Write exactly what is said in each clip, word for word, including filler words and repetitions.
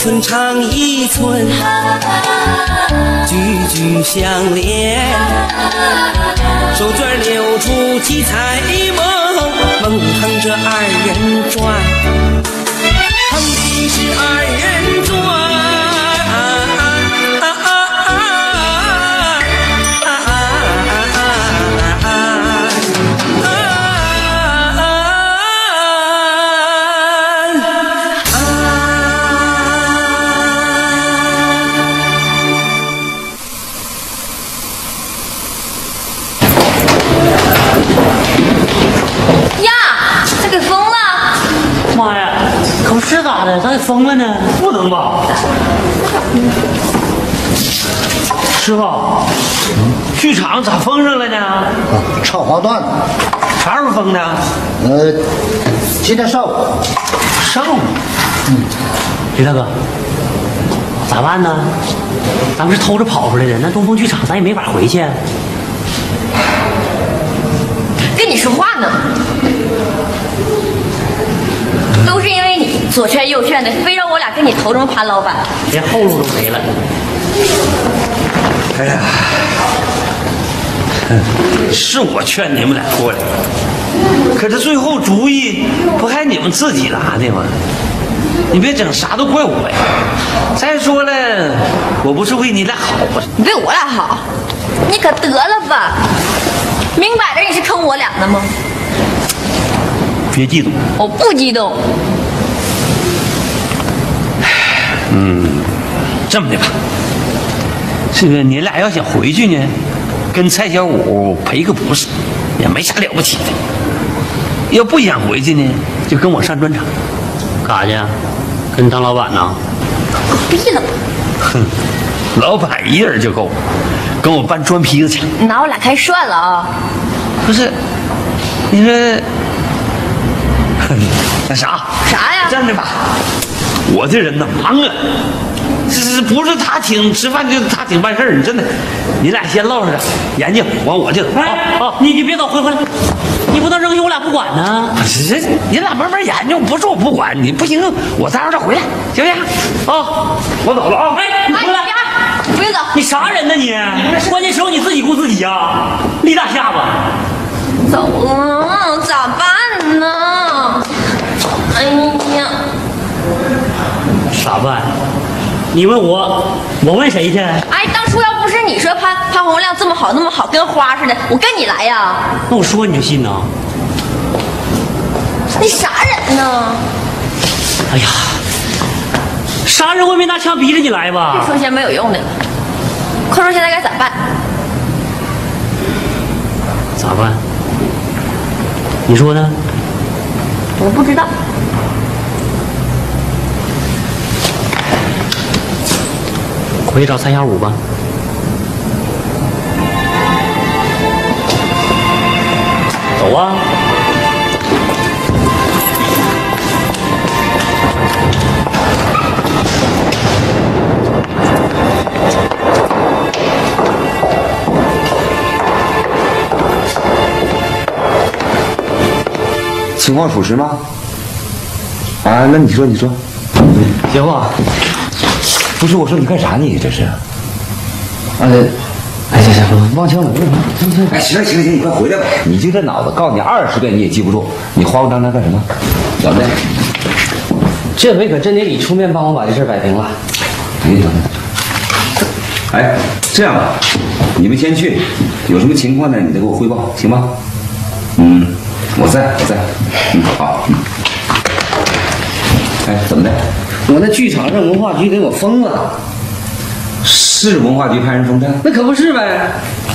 寸长一寸，句句相连。手绢留出七彩梦，梦里哼着二人转，哼的是二人转。 妈呀，可是咋的？咋给封了呢？ 不能吧？师傅，剧场咋封上了呢？啊， 唱花段子。 啥时候封的？ 呃，今天上午。 上午。 嗯，李大哥，咋办呢？咱们是偷着跑出来的，那东风剧场咱也没法回去。 跟你说话呢。都是因为你左劝右劝的，非让我俩跟你投这么潘老板， 连后路都没了。 哎呀，是我劝你们俩过来，可是最后主意不还你们自己拿的吗？你别整啥都怪我呀！再说了，我不是为你俩好吗？ 你为我俩好，你可得了吧！明摆着你是坑我俩的吗？ 别激动， 我不激动。 嗯，这么的吧，这个你俩要想回去呢，跟蔡小五赔个不是，也没啥了不起的。要不想回去呢，就跟我上专场。 干啥去？跟当老板呢？ 狗逼了吧！ 哼，老板一人就够，跟我搬砖坯子去。 你拿我俩开涮了啊？ 不是，你说。那啥啥呀？ 这样的吧，我这人呢忙啊，这是不是他挺吃饭就是他挺办事儿？你真的，你俩先唠着研究，完我就哎哦，你你别走，回回来，你不能扔下我俩不管呢。 这你俩慢慢研究，不是我不管你，不行，我待会儿再回来，行不行？啊，我走了啊！ 哎，你回来， 不用走。 你啥人呢你？关键时候你自己顾自己呀、啊，立大下巴。 走了，咋办呢？哎呀， 咋办？你问我，我问谁去？ 哎，当初要不是你说潘潘洪亮这么好那么好，跟花似的，我跟你来呀。 那我说你就信呢？ 你啥人呢？ 哎呀，杀人我也没拿枪逼着你来吧？ 别说些没有用的了，快说现在该咋办？ 咋办？你说呢？ 我不知道。 回去找蔡小五吧。走啊！ 情况属实吗？啊，那你说，你说， 姐夫， 不是我说你干啥呢？你这是？ 呃，哎，行行，忘枪了，忘枪。 哎，行了行了行，你快回来吧！你就这脑子，告诉你二十遍你也记不住，你慌慌张张干什么？怎么的？ 这回可真得你出面帮我把这事摆平了。 别等等。哎，这样吧，你们先去，有什么情况呢？你再给我汇报，行吗？嗯。我在，我在，嗯，好，嗯，哎，怎么的？ 我那剧场让文化局给我封了。 是文化局派人封的？ 那可不是呗。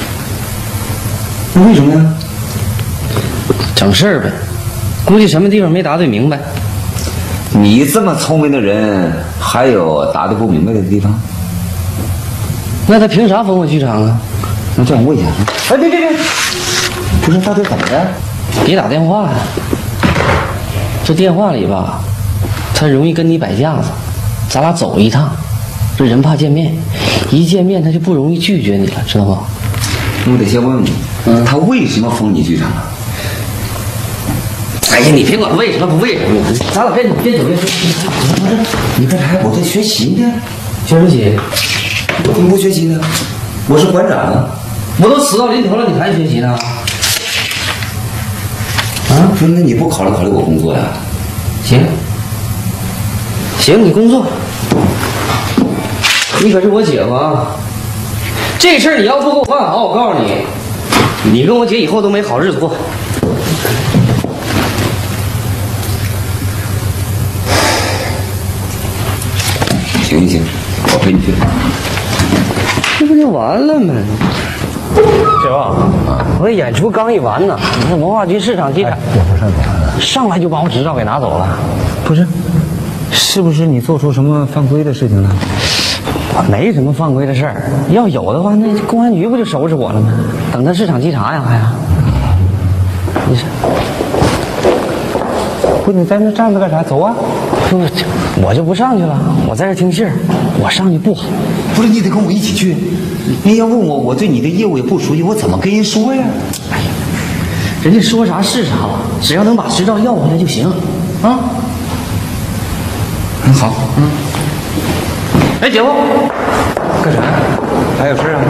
那为什么呀？ 整事儿呗，估计什么地方没答对明白。 你这么聪明的人，还有答得不明白的地方？ 那他凭啥封我剧场啊？ 那这样问一下，哎，别别别，不是到底怎么的？ 别打电话呀！这电话里吧，他容易跟你摆架子，咱俩走一趟。这人怕见面，一见面他就不容易拒绝你了，知道不？ 那我得先问问你，嗯，他为什么封你剧场啊？ 哎呀，你别管为什么不为什么，咱俩别别酒别说。 不是，你干啥？我在学习呢。 学什么习？ 我怎么不学习呢？我是馆长啊。 我都死到临头了，你还学习呢？ 啊？不是，那你不考虑考虑我工作呀？ 行，行，你工作。你可是我姐夫啊！这事儿你要不给我办好，我告诉你，你跟我姐以后都没好日子过。 行行，我陪你去。 这不就完了吗？姐夫，我这演出刚一完呢，你看文化局市场机场， 我不上班， 上来就把我执照给拿走了。 不是，是不是你做出什么犯规的事情了？ 我没什么犯规的事儿，要有的话，那公安局不就收拾我了吗？等他市场稽查呀，还呀？你是？ 不，你在那站着干啥？走啊！ 不，我就不上去了，我在这听信儿，我上去不好。 不是，你得跟我一起去。你要问我，我对你的业务也不熟悉，我怎么跟人说呀？ 哎呀，人家说啥是啥吧，只要能把执照要回来就行，啊？ 嗯，好，嗯。 哎，姐夫， 干啥呀？还有事啊？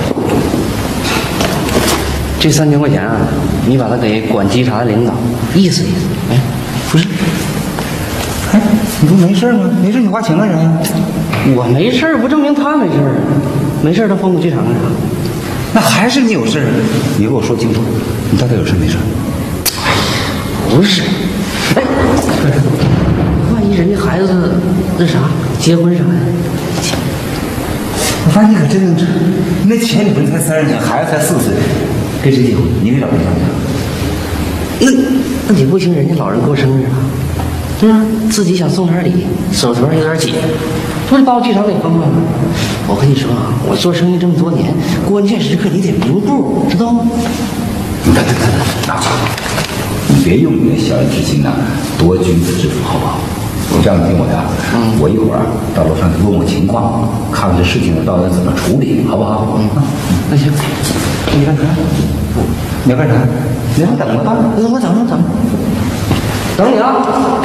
这三千块钱啊，你把它给管稽查的领导意思意思。哎， 不是，哎，你不没事吗？没事，你花钱干啥呀？ 我没事儿，不证明他没事儿啊？没事儿，他封我剧场干啥？ 那还是你有事儿？你给我说清楚，你到底有事没事？ 不是，哎，万一人家孩子那啥结婚啥的， 我发现你可真能治。那钱你不是才三十年，孩子才四岁，跟谁结婚？你给老人家？ 那那你不行，人家老人过生日了，嗯，自己想送点礼，手头上有点紧，不是把我剧场给封了吗？我跟你说啊，我做生意这么多年，关键时刻你得明步，知道吗？ 等等等等，拿走！你别用你的小人之心呐、啊，夺君子之腹，好不好？这样你听我的，嗯，我一会儿啊到楼上去问问情况，看看这事情到底怎么处理，好不好？嗯， 那行， 你干啥？你要干啥？你让等着吧。 我我等着等着，等你啊。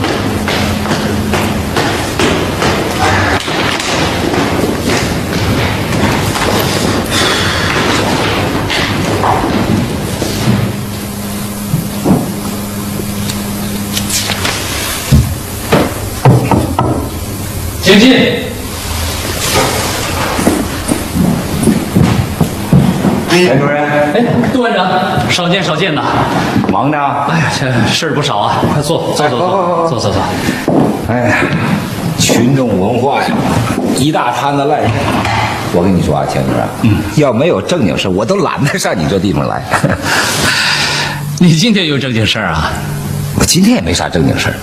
请进。 袁主任， 哎，杜班长，少见少见呐。 忙呢？ 哎呀，这事儿不少啊，快坐，坐坐坐，坐坐坐。 哎呀，群众文化呀，一大摊子烂事。我跟你说啊，钱主任，嗯，要没有正经事，我都懒得上你这地方来。 你今天有正经事儿啊？ 我今天也没啥正经事儿。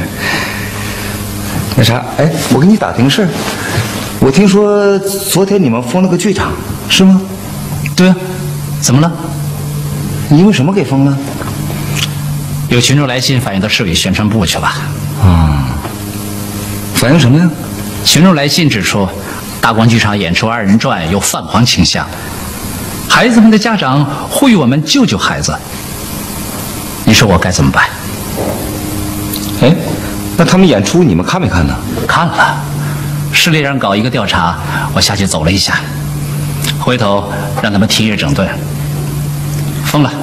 那啥，哎，我给你打听事儿。我听说昨天你们封了个剧场，是吗？ 对啊，怎么了？ 你因为什么给封了？ 有群众来信反映到市委宣传部去了。 啊，反映什么呀？ 群众来信指出，大光剧场演出二人转有泛黄倾向，孩子们的家长呼吁我们救救孩子。你说我该怎么办？ 哎，那他们演出你们看没看呢？ 看了，市里让搞一个调查，我下去走了一下，回头让他们提议整顿，封了。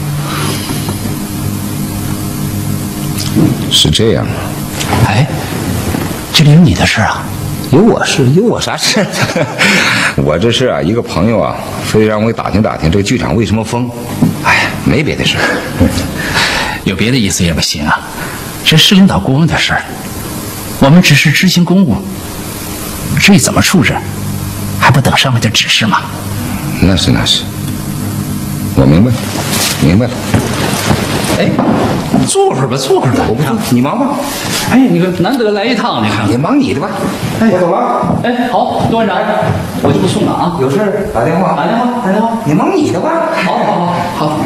是这样。 哎，这里有你的事啊？ 有我事？有我啥事？我这是啊，一个朋友啊，非得让我打听打听这个剧场为什么封。哎呀，没别的事。 有别的意思也不行啊，这市领导顾问的事儿，我们只是执行公务，至于怎么处置，还不等上面的指示吗？ 那是那是，我明白，明白了。 哎，坐会儿吧，坐会儿吧。 我不坐，你忙吧。 哎，你个难得来一趟，你看。 你忙你的吧。 哎， 我走了。 哎，好，杜班长，我就不送了啊。 有事打电话。 打电话，打电话。 你忙你的吧。 好好好好。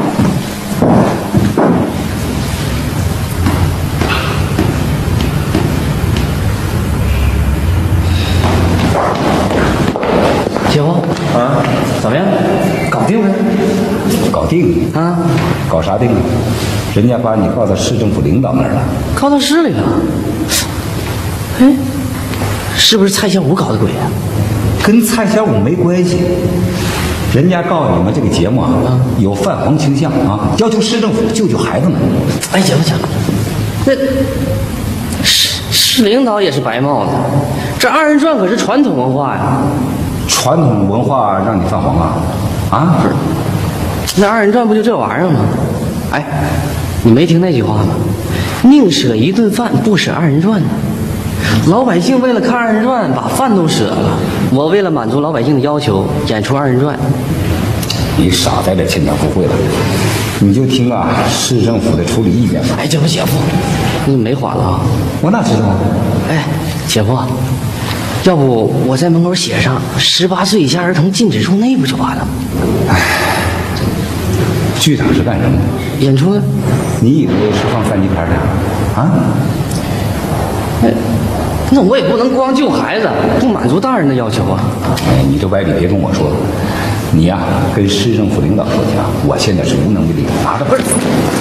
姐夫， 啊， 怎么样？搞定没？ 搞定啊？ 搞啥定啊？ 人家把你告到市政府领导那儿了。 告到市里了？哎，是不是蔡小五搞的鬼啊？ 跟蔡小五没关系。人家告你们这个节目啊，有泛黄倾向啊，要求市政府救救孩子们。 哎，行不行？那市市领导也是白帽子，这二人转可是传统文化呀。 传统文化让你泛黄啊？啊，不是。 那二人转不就这玩意儿吗？哎，你没听那句话吗？宁舍一顿饭，不舍二人转呢。老百姓为了看二人转，把饭都舍了。我为了满足老百姓的要求，演出二人转。 你傻在这欠点不会了，你就听啊市政府的处理意见吧。 哎，这不姐夫，你没缓了啊？ 我哪知道？ 哎，姐夫，要不我在门口写上十八岁以下儿童禁止入内，不就完了吗？ 哎，剧场是干什么的？ 演出呢？ 你以为是放三级片的啊？ 哎，那我也不能光救孩子，不满足大人的要求啊。 哎，你这歪理别跟我说，你呀、啊、跟市政府领导说去啊，我现在是无能为力，拿着本儿。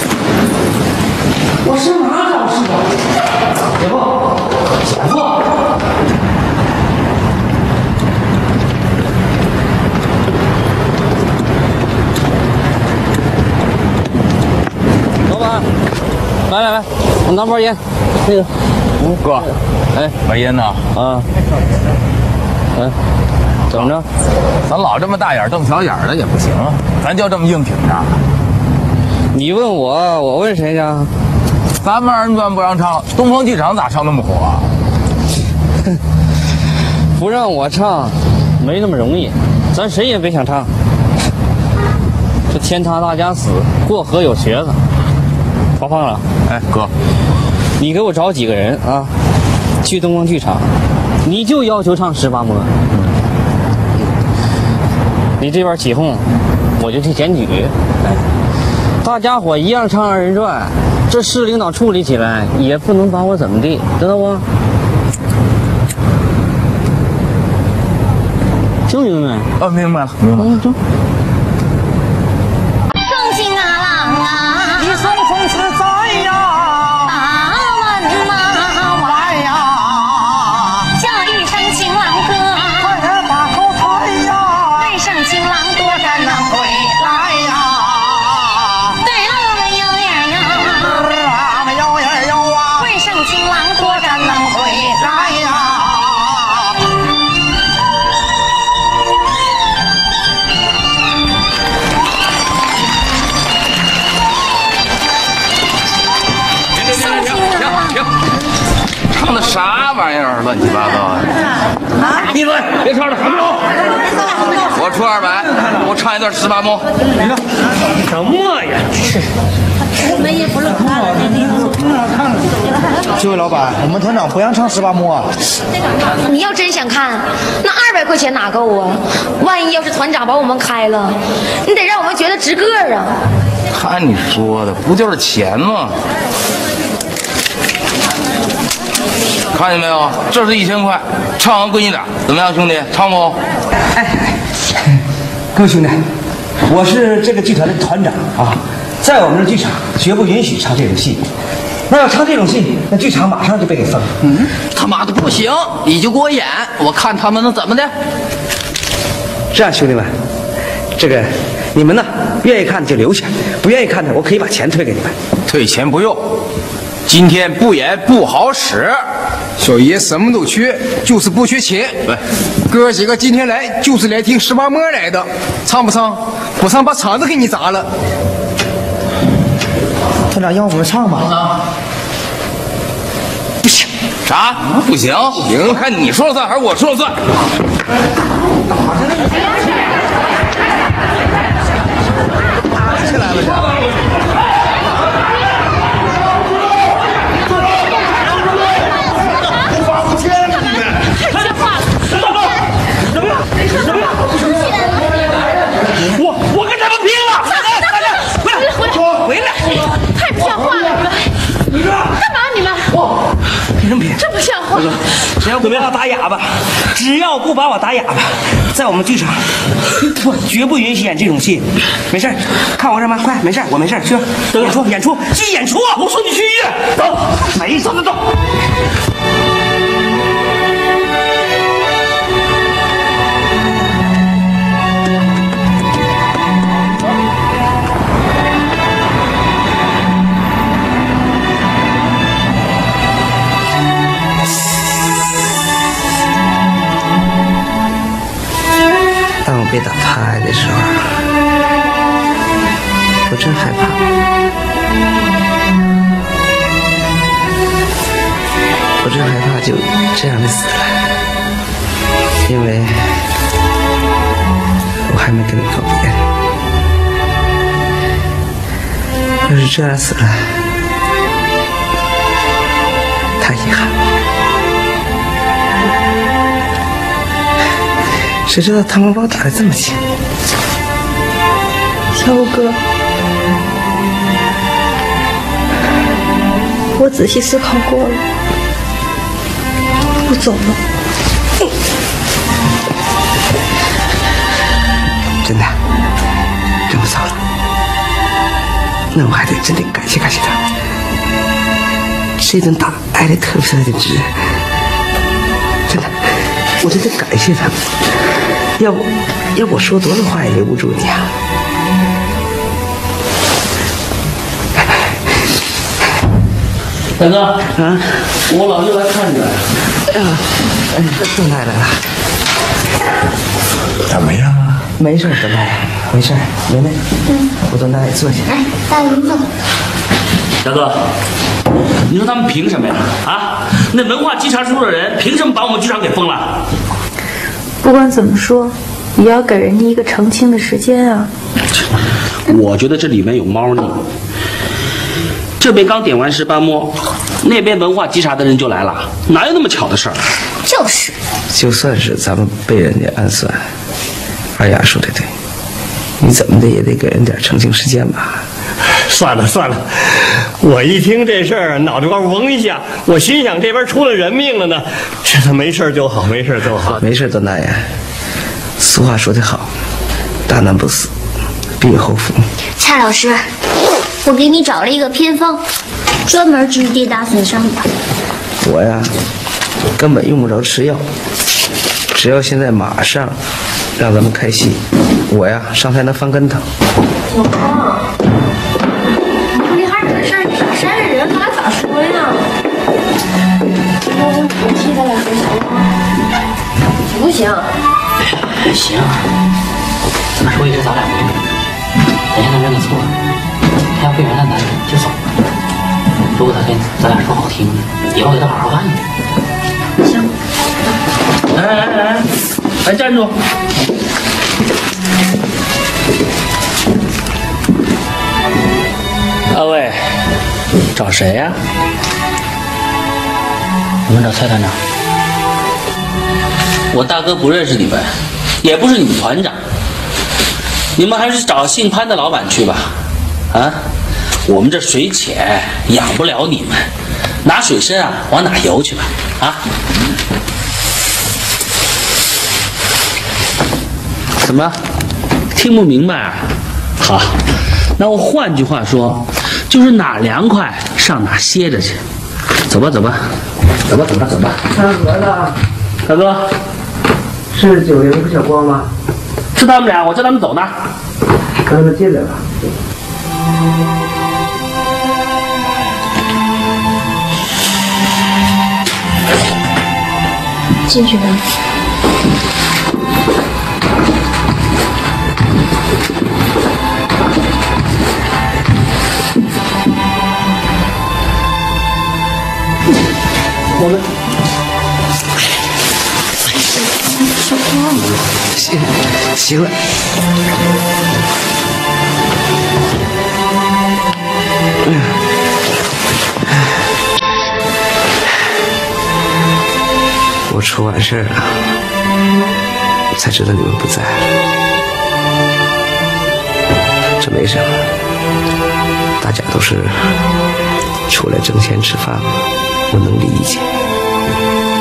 我上哪找市长？姐夫，姐夫。老板，来来来，我拿包烟，那个。 嗯，哥， 哎， 买烟呢？ 啊，哎，怎么着？ 咱老这么大眼瞪小眼的也不行啊，咱就这么硬挺着。 你问我，我问谁去？ 咱们二人转不让唱，东方剧场咋唱那么火啊？ 不让我唱，没那么容易，咱谁也别想唱。这天塌大家死，过河有瘸子。发胖了， 哎，哥。 你给我找几个人啊，去东方剧场，你就要求唱十八摸。你这边起哄，我就去检举。哎，大家伙一样唱二人转，这市领导处理起来也不能把我怎么地，知道不？听明白没？ 哦，明白了，明白了。 嗯，走。 送行啊郎啊， 一声风是在呀。 啥玩意儿，乱七八糟的！啊！闭嘴，别唱了，还没有。我出二百，我唱一段十八摸。 什么呀？ 这位老板，我们团长不让唱十八摸啊。 你要真想看，那二百块钱哪够啊？万一要是团长把我们开了，你得让我们觉得值个儿啊！ 看你说的，不就是钱吗？看见没有？这是一千块，唱完归你俩，怎么样，兄弟？唱不？ 哎，各位兄弟，我是这个剧团的团长啊，在我们的剧场绝不允许唱这种戏。那要唱这种戏，那剧场马上就被给封了。 嗯，他妈的不行，你就给我演，我看他们能怎么的。 这样，兄弟们，这个你们呢，愿意看就留下，不愿意看的，我可以把钱退给你们。 退钱不用，今天不演不好使。 小爷什么都缺，就是不缺钱。 来， 哥几个今天来就是来听十八摸来的，唱不唱？不唱把场子给你砸了。 团长让我们唱吧。 不行，啥？不行？行，看你说了算还是我说了算？ 打起来了！ 我我跟他们拼了！ 回来回来回来！太不像话了！干嘛你们？ 跟人拼？ 这不像话！ 只要不把我打哑巴，只要不把我打哑巴，在我们剧场，不绝不允许演这种戏。没事，看我这吗？快，没事，我没事，去演出，演出，去演出。 我说你去医院，走， 没走走走。 当我被打趴的时候，我真害怕。我真害怕就这样的死了，因为我还没跟你告别。要是这样死了，太遗憾了。谁知道他们把我打得这么轻？ 小五哥，我仔细思考过了，我走了。 真的，这么早了，那我还得真得感谢感谢他。这顿打挨得特别特别的值，真的，我真得感谢他们。要不，要不我说多少话也留不住你啊！ 大哥，啊，我老舅来看你了。 哎呀，哎，邓太来了。 怎么样啊？ 没事，邓太太，没事。梅梅，嗯，我到那里坐下。 来，大姨子。 大哥，你说他们凭什么呀？啊，那文化稽查处的人凭什么把我们剧场给封了？ 不管怎么说，也要给人家一个澄清的时间啊。 我觉得这里面有猫腻。这边刚点完十八摸，那边文化稽查的人就来了，哪有那么巧的事儿？ 就是， 就算是咱们被人家暗算，二丫说的对，你怎么的也得给人点澄清时间吧。 算了算了，我一听这事儿，脑袋瓜嗡一下，我心想这边出了人命了呢，这他没事就好，没事就好， 没事，邓大爷。俗话说得好，大难不死，必有后福。 蔡老师，我给你找了一个偏方，专门治跌打损伤的。 我呀，根本用不着吃药，只要现在马上让咱们开戏，我呀上台能翻跟头。 小芳，你还惹事儿，你咋扇着人？咱俩咋说呀？要不你替咱俩说行吗？行不行？ 行，这么说也是咱俩的错，咱现在认个错，他要不原谅咱就走了。如果他跟咱俩说好听，以后给他好好干去。 行。 来来来来，来站住！二位，找谁呀？我们找蔡团长。我大哥不认识你们，也不是你们团长，你们还是找姓潘的老板去吧。啊，我们这水浅，养不了你们，拿水深啊，往哪游去吧。啊，怎么听不明白啊？好，那我换句话说，就是哪凉快上哪歇着去。走吧，走吧，走吧，走吧，走吧。 大哥呢？ 大哥。 是九零和小光吗？ 是他们俩，我叫他们走呢。 让他们进来吧。 进去吧。 我们。行行了，我出完事儿了，才知道你们不在了，这没什么，大家都是出来挣钱吃饭，我能理解。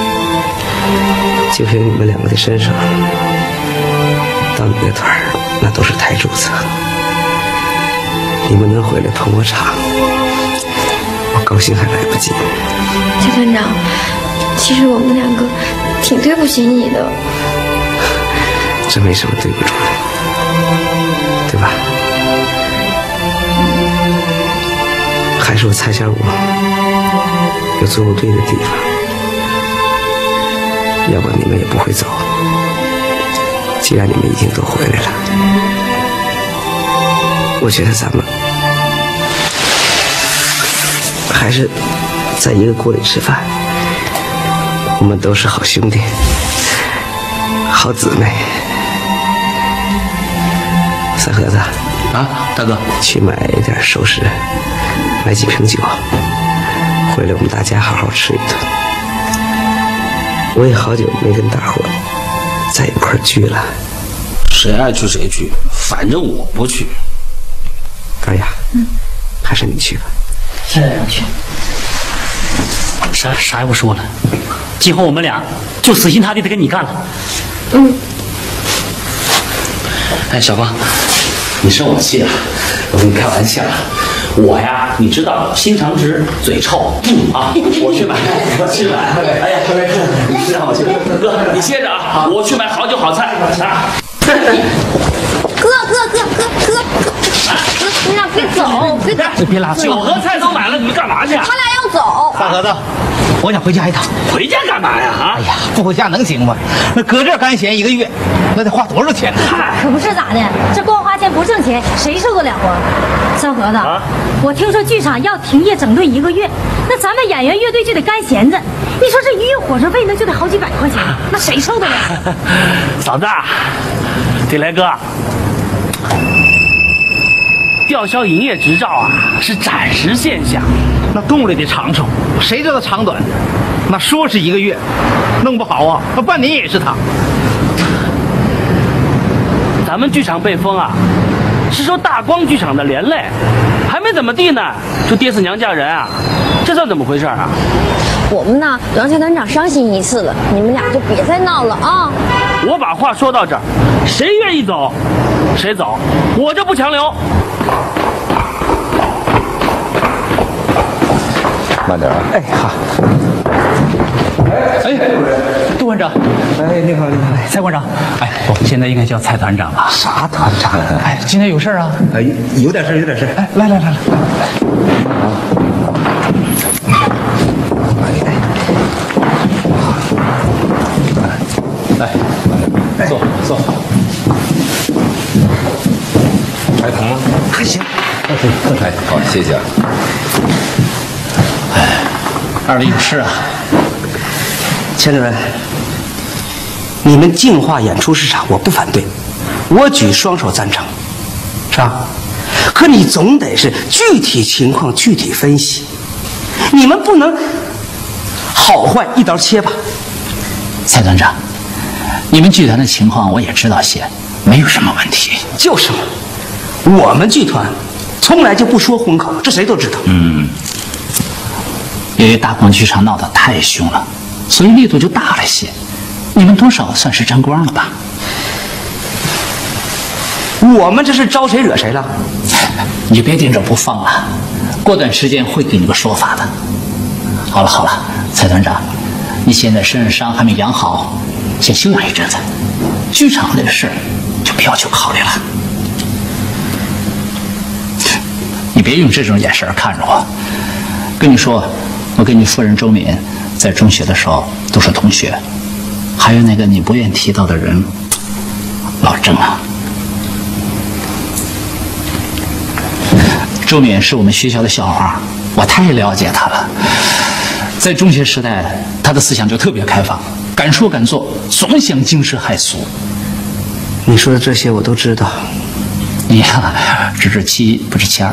就凭你们两个的身上，当你的团儿那都是台柱子。你们能回来捧我场，我高兴还来不及。 蔡团长，其实我们两个挺对不起你的。 这没什么对不住的，对吧？还是我蔡小五有做不对的地方，要不你们也不会走。既然你们已经都回来了，我觉得咱们还是在一个锅里吃饭。我们都是好兄弟，好姊妹。三盒子啊，大哥， 去买点熟食，买几瓶酒，回来我们大家好好吃一顿。我也好久没跟大伙在一块儿聚了。 谁爱去谁去，反正我不去。 高雅，嗯，还是你去吧。 是我去。啥啥也不说了，今后我们俩就死心塌地的跟你干了。 嗯。 哎，小芳，你生我气了？我跟你开玩笑。我呀，你知道，心肠直，嘴臭，嗯啊，我去买，我去买。哎呀，你知道我去，哥，你歇着啊，我去买好酒好菜啊。 哥哥哥哥哥，哥，你俩别走，别走， 别拉，酒和菜都买了，你们干嘛去？ 我俩要走。 大盒子，我想回家一趟。 回家干嘛呀？啊！ 哎呀，不回家能行吗？那搁这儿干闲一个月，那得花多少钱呢？ 可不是咋的，这光花钱不挣钱，谁受得了啊？三盒子，啊、我听说剧场要停业整顿一个月，那咱们演员乐队就得干闲着。你说这一月伙食费那就得好几百块钱，那谁受得了？ 嫂子，得来哥，吊销营业执照啊，是暂时现象。 那动力得长处，谁知道长短？那说是一个月，弄不好啊，那半年也是他。 咱们剧场被封啊，是受大光剧场的连累，还没怎么地呢，就爹死娘嫁人啊，这算怎么回事啊？ 我们呢，让蔡团长伤心一次了，你们俩就别再闹了啊！ 我把话说到这儿，谁愿意走，谁走，我就不强留。 慢点啊！ 哎，好。哎，杜馆长。哎，你好，你好，蔡馆长。 哎，我们现在应该叫蔡团长了。 啥团长？哎，今天有事啊？ 哎，有点事，有点事。 哎，来来来来。 来，来，坐坐。还疼吗？ 还行。 哎，好，谢谢啊。 哎，二位有事啊？ 千主任，你们净化演出市场，我不反对，我举双手赞成，是吧？可你总得是具体情况具体分析，你们不能好坏一刀切吧？ 蔡团长，你们剧团的情况我也知道些，没有什么问题。 就是嘛，我们剧团从来就不说混口，这谁都知道。 嗯，由于大光剧场闹得太凶了，所以力度就大了些。你们多少算是沾光了吧？ 我们这是招谁惹谁了？ 你就别盯着不放了，过段时间会给你个说法的。好了好了，蔡团长，你现在身上伤还没养好，先休养一阵子。剧场这个事就不要去考虑了。你别用这种眼神看着我。跟你说，我跟你夫人周敏在中学的时候都是同学，还有那个你不愿提到的人，老郑啊。周敏是我们学校的校花，我太了解她了。在中学时代，她的思想就特别开放，敢说敢做，总想惊世骇俗。 你说的这些我都知道， 你呀，只知其一不知其二。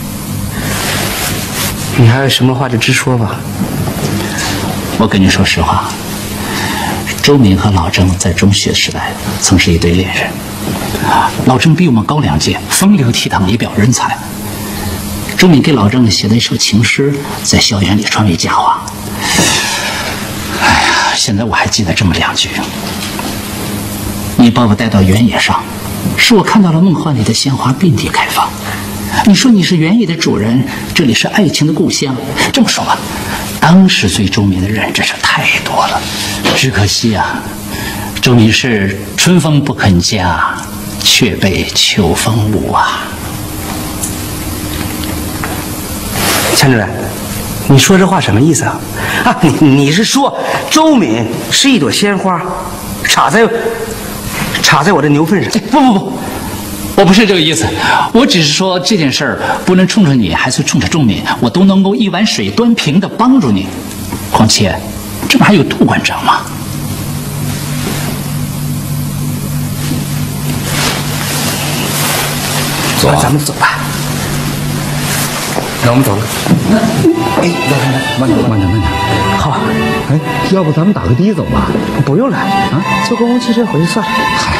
你还有什么话就直说吧。 我跟你说实话，周敏和老郑在中学时代曾是一对恋人。老郑比我们高两届，风流倜傥，一表人才。周敏给老郑写的一首情诗，在校园里传为佳话。哎呀， 现在我还记得这么两句：你把我带到原野上，使我看到了梦幻里的鲜花遍地开放。你说你是原野的主人，这里是爱情的故乡。这么说吧，当时最周绵的人真是太多了，只可惜啊，周明是春风不肯嫁，却被秋风误啊。 钱主任，你说这话什么意思啊？啊，你你是说周敏是一朵鲜花，插在插在我的牛粪上？ 不不不，我不是这个意思，我只是说这件事儿不能冲着你，还是冲着周敏，我都能够一碗水端平的帮助你。况且，这不还有杜馆长吗？ 走、啊， 咱们走吧。 那我们走了。哎，慢点，慢点，慢点。 好。 哎，要不咱们打个的走吧？ 不用了啊，坐公共汽车回去算了。 嗨，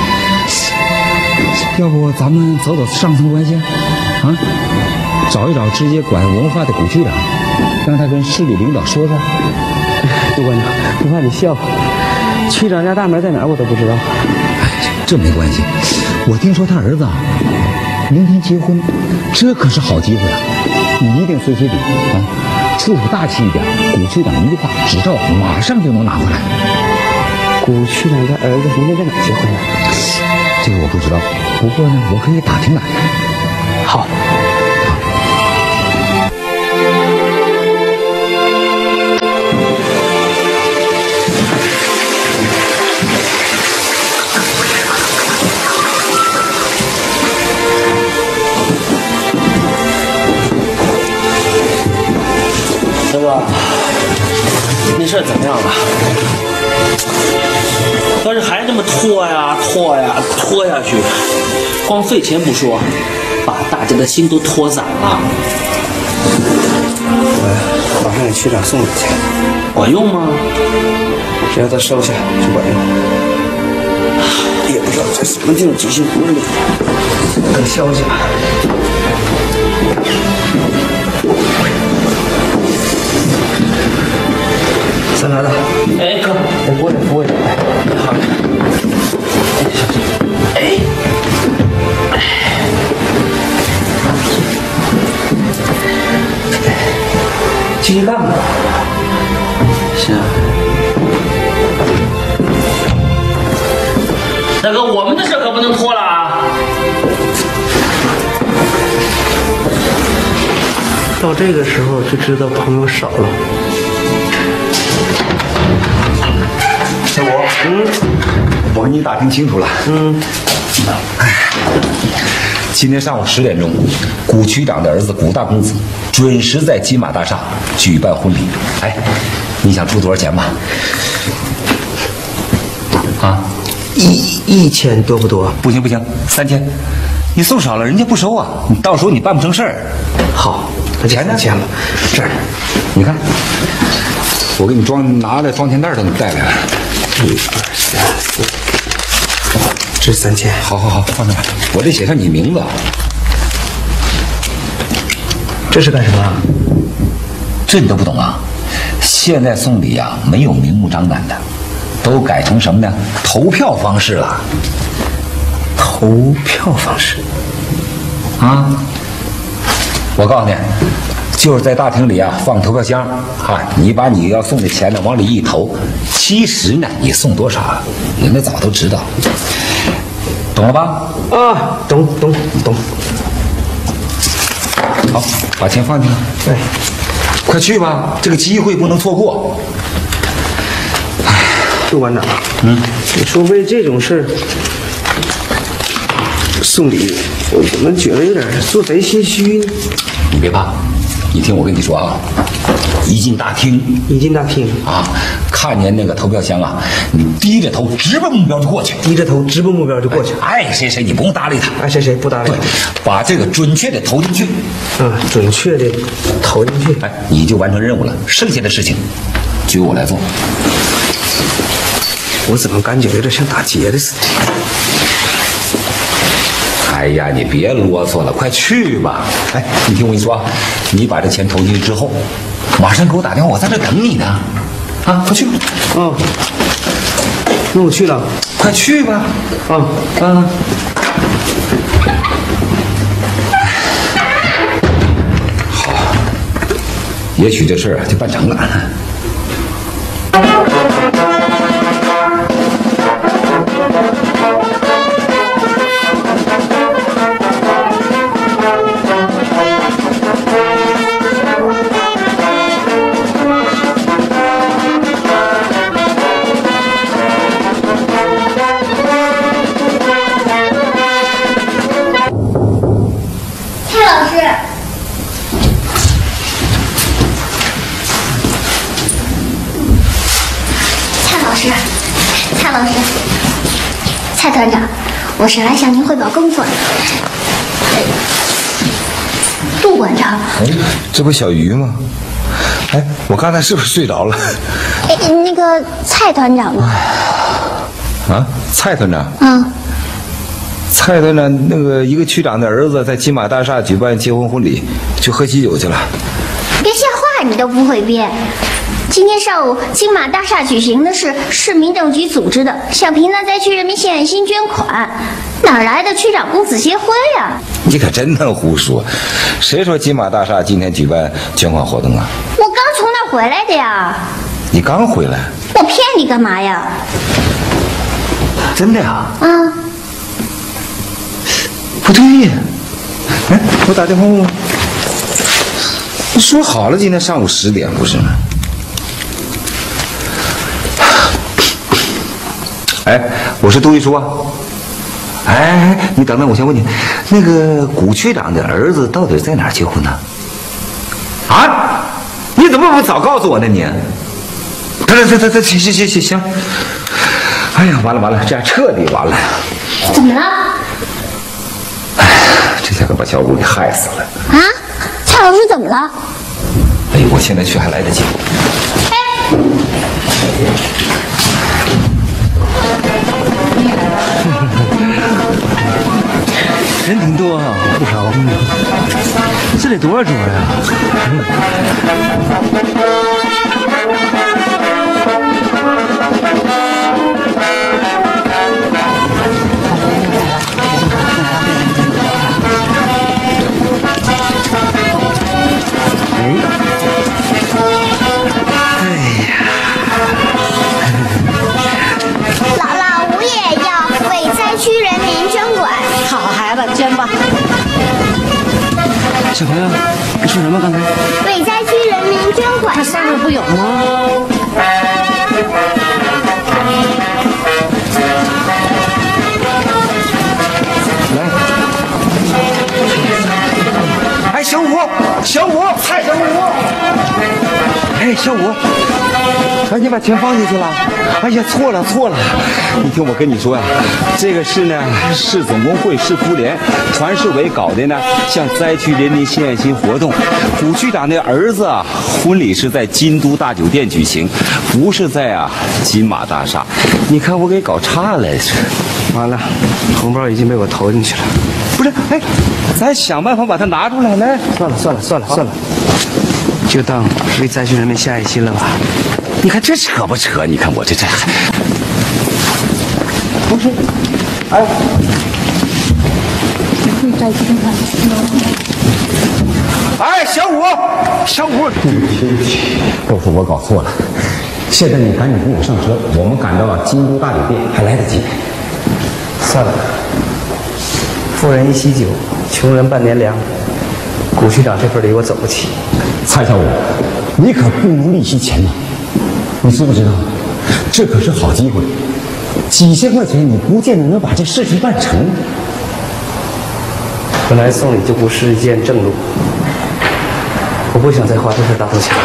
要不咱们走走上层关系啊？找一找直接管文化的古区长，让他跟市里领导说说。 杜馆长，不怕你笑话，区长家大门在哪儿我都不知道。 哎，这没关系，我听说他儿子啊，明天结婚，这可是好机会啊！你一定随随礼啊，处处大气一点。古区长一句话指照，马上就能拿回来。 古区长家儿子明天在哪儿结婚呢？ 这个我不知道，不过呢，我可以打听打听。 好。 大哥，那事儿怎么样了？要是还这么拖呀拖呀拖下去，光费钱不说，把大家的心都拖散了。 我马上给区长送礼去， 管用吗？ 只要他收下就管用。也不知道在什么地方急性谟里，等消息吧。三拿的， 哎哥， 哎拨点拨点，哎好的，哎小心，哎，哎，继续干吧。 行。大哥，我们的事可不能拖了啊！ 到这个时候就知道朋友少了。 小五，嗯，我给你打听清楚了， 嗯， 哎，今天上午十点钟，古区长的儿子古大公子准时在金马大厦举办婚礼。哎，你想出多少钱吧？啊， 一一千多不多？ 不行不行，三千，你送少了人家不收啊，你到时候你办不成事儿。 好，那钱呢？钱了，这儿， 你看，我给你装拿的装钱袋都给你带来了。 一二三四，这三千。 好好好，放这吧，我得写上你名字。 这是干什么？ 这你都不懂啊？现在送礼呀、啊，没有明目张胆的，都改成什么呢？投票方式了。 投票方式？ 啊！我告诉你，就是在大厅里啊放投票箱啊，你把你要送的钱呢往里一投，其实呢你送多少，人家早都知道，懂了吧？ 啊，懂懂懂。 好，把钱放进来。 哎， 快去吧，这个机会不能错过。 哎，杜馆长，嗯，你说为这种事送礼，我怎么觉得有点做贼心虚呢？ 你别怕，你听我跟你说啊，一进大厅， 一进大厅啊，看见那个投票箱啊，你低着头直奔目标就过去， 低着头直奔目标就过去。 爱谁谁，你不用搭理他， 爱谁谁不搭理他， 把这个准确的投进去。 嗯，准确的投进去， 哎，你就完成任务了，剩下的事情就由我来做。 我怎么感觉有点像打劫的似的？ 哎呀，你别啰嗦了，快去吧！哎，你听我跟你说啊，你把这钱投进去之后，马上给我打电话，我在这等你呢。 啊，快去吧。哦，那我去了， 快去吧。 啊啊。 好，也许这事儿啊就办成了。 蔡团长，我是来向您汇报工作的。杜馆长， 哎，这不小鱼吗？哎，我刚才是不是睡着了？ 哎，那个蔡团长呢？ 啊，蔡团长。 啊。 蔡团长，那个一个区长的儿子在金马大厦举办结婚婚礼，去喝喜酒去了。 连瞎话你都不会编。今天上午，金马大厦举行的是市民政局组织的向平南灾区人民献爱心捐款，哪来的区长公子协会呀？ 你可真能胡说！谁说金马大厦今天举办捐款活动啊？ 我刚从那儿回来的呀。 你刚回来？ 我骗你干嘛呀？ 真的呀？ 啊。 不对呀！哎，我打电话问问。说好了今天上午十点不是吗？哎，我是杜秘书啊。哎，你等等，我先问你，那个古区长的儿子到底在哪儿结婚呢？啊？你怎么不早告诉我呢你？得得得得，行行行行行。哎呀，完了完了，这样彻底完了。 怎么了？ 哎，这下可把小五给害死了。 啊？蔡老师怎么了？ 哎，我现在去还来得及。哎。 人挺多啊，不少。嗯，这得多少桌呀？小朋友，你说什么？刚才为灾区人民捐款， 那上面不有吗？ 来，哎，小五，小五，蔡小五，哎，小五，哎，你把钱放进去了？哎呀，错了错了，你听我跟你说呀、啊，这个是呢市总工会市妇联团市委搞的呢，向灾区人民献爱心活动。古区长的儿子啊，婚礼是在金都大酒店举行，不是在啊金马大厦。你看我给搞岔了， 完了，红包已经被我投进去了。 不是，哎，咱想办法把它拿出来。来， 算了算了算了算了，就当为灾区人民献爱心了吧。 你看这扯不扯？你看我这这还不是，哎， 会灾区捐款。 哎，小五，小五， 对不起对不起，都是我搞错了。现在你赶紧跟我上车，我们赶到金都大酒店还来得及。 算了，富人一喜酒，穷人半年粮。古区长这份礼我走不起。 蔡小五，你可不能吝惜钱呐！你知不知道，这可是好机会，几千块钱你不见得能把这事情办成。 本来送礼就不是一件正路，我不想再花这份大头钱了。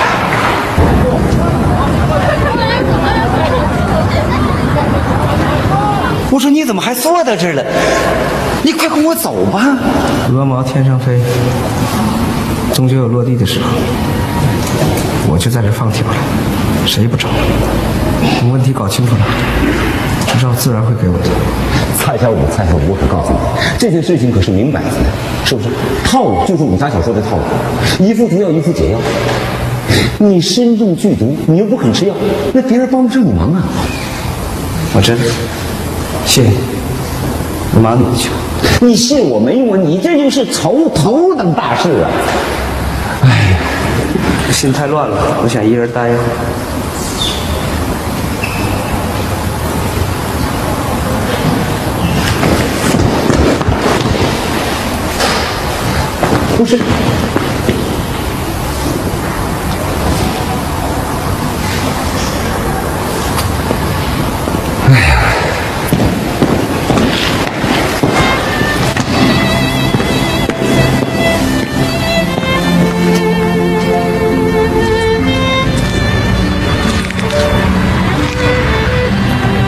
我说你怎么还坐在这儿了？你快跟我走吧！ 鹅毛天上飞，终究有落地的时候。我就在这放条了，谁不找？等问题搞清楚了，执照自然会给我的。 蔡小五，蔡小五，我可告诉你，这件事情可是明摆着的，是不是？套路就是武侠小说的套路，一副毒药，一副解药。 你身中剧毒，你又不肯吃药，那别人帮不上你忙啊。 我知道，谢谢你，我忙你的去吧。 你谢我没用啊，你这就是头头等大事啊！ 哎呀，我心太乱了，我想一人待一会儿。 不是。哎呀，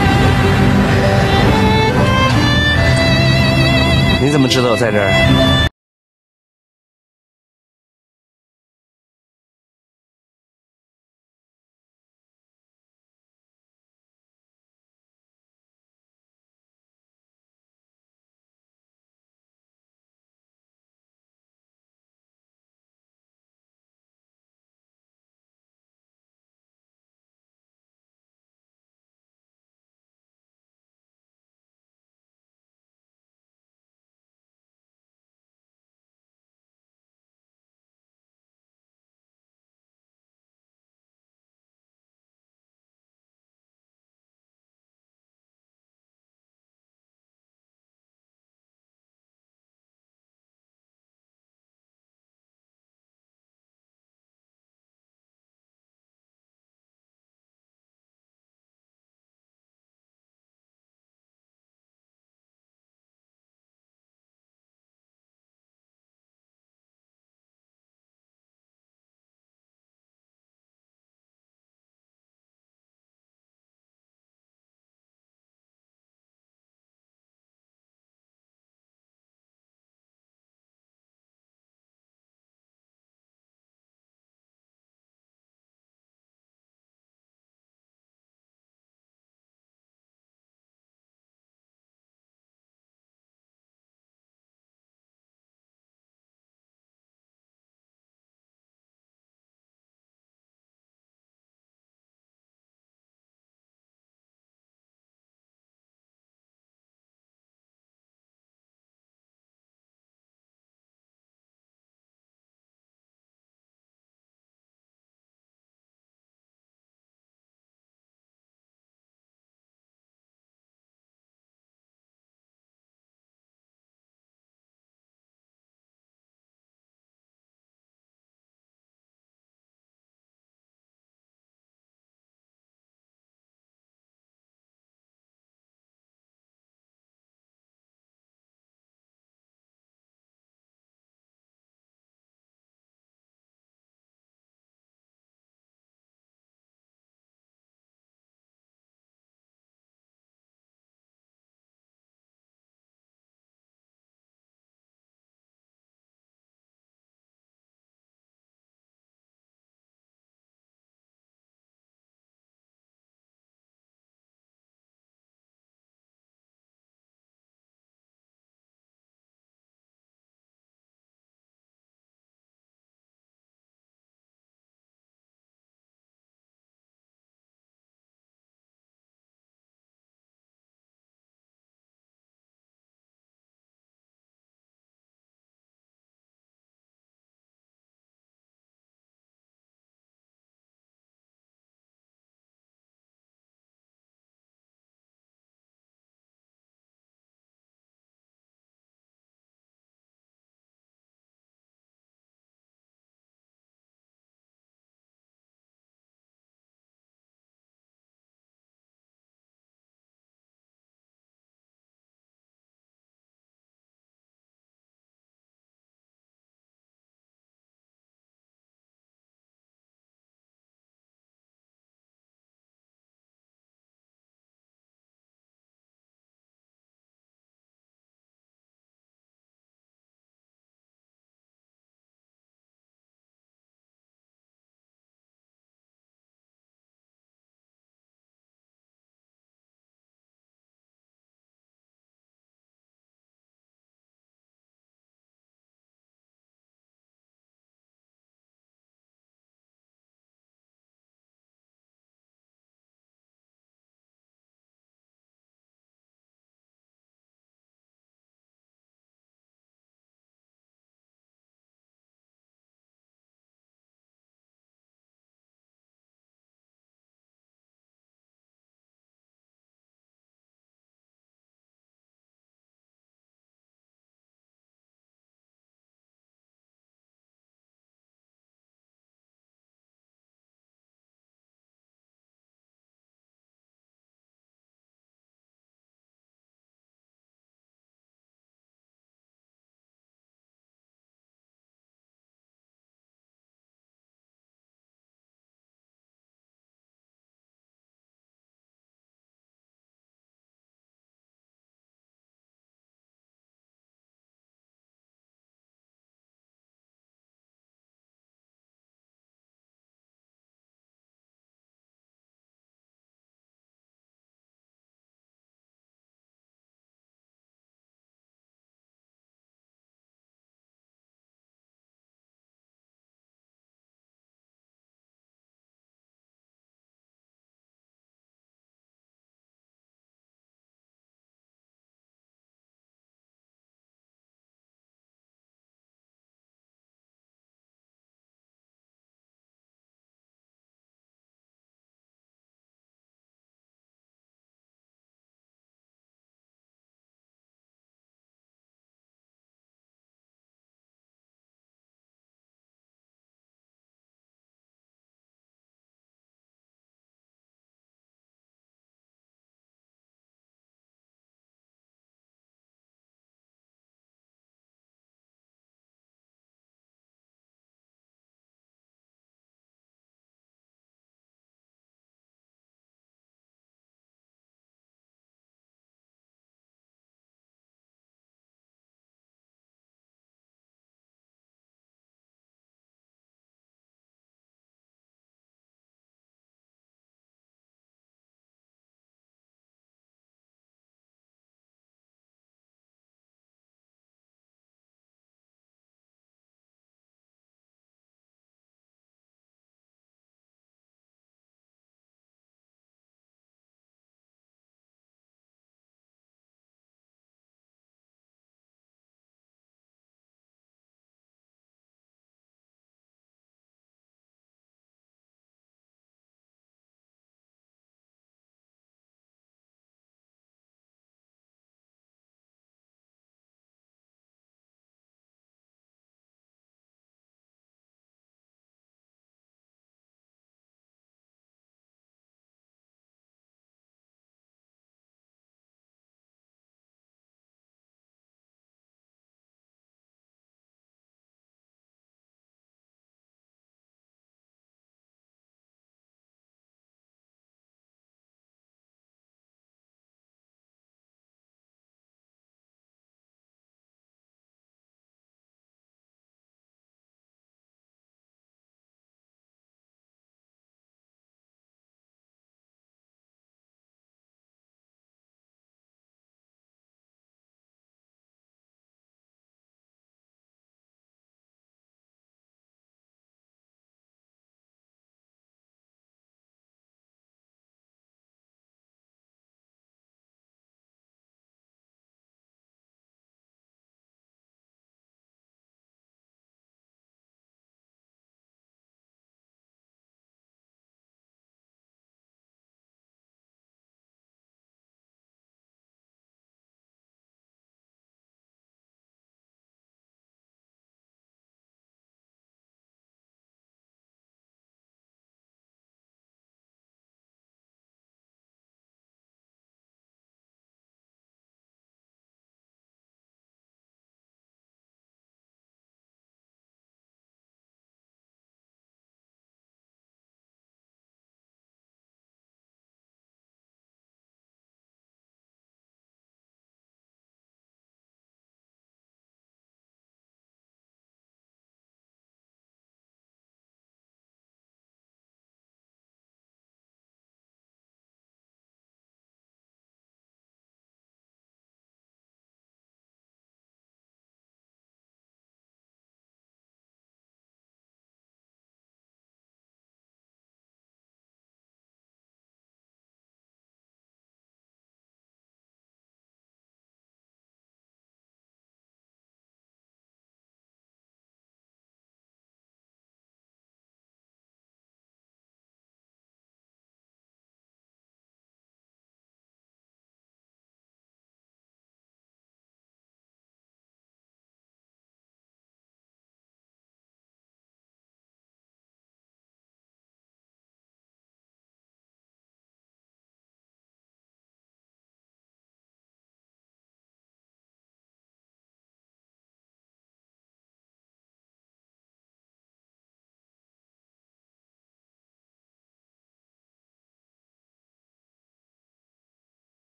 你怎么知道我在这儿？